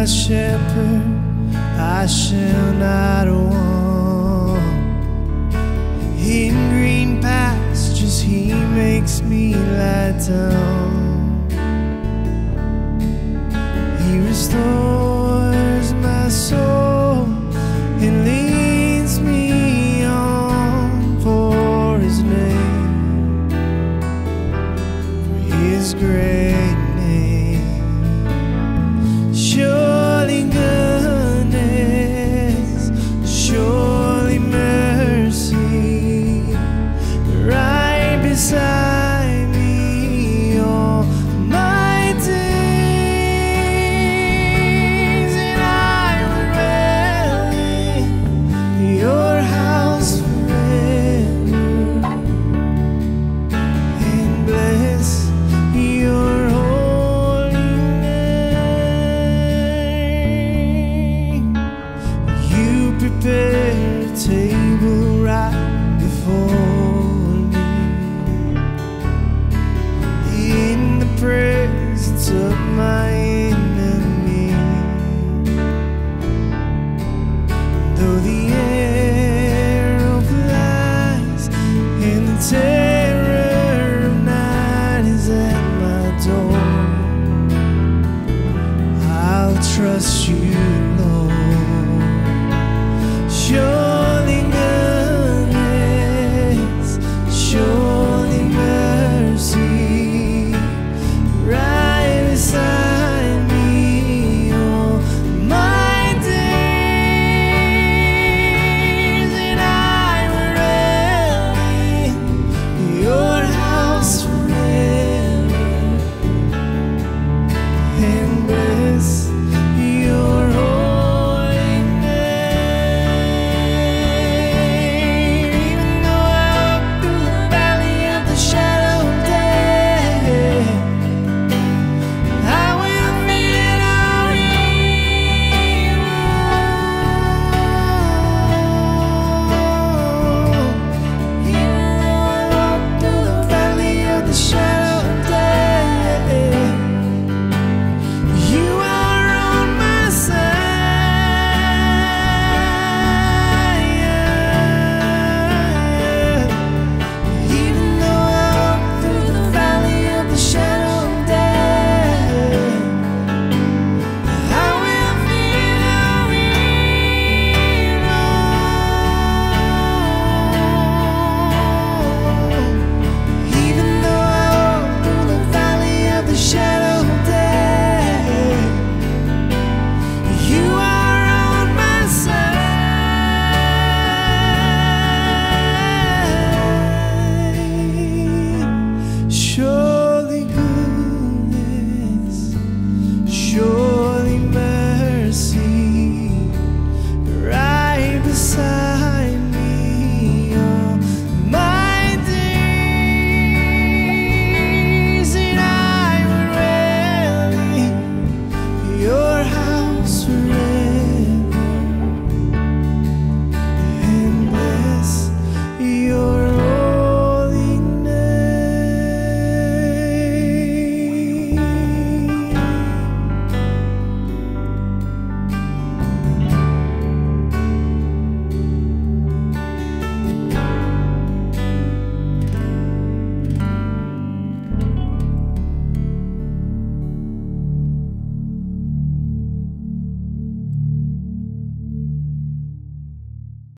shepherd, I shall not want. In green pastures he makes me lie down. He restores my soul and leads me on for his name, for his great name. Surely goodness, surely mercy, right beside me all my days, and I will dwell in your house forever and bless your holy name. You prepare a table right before me in the presence of my enemy. Though the arrow flies and the terror of night is at my door, I'll trust you,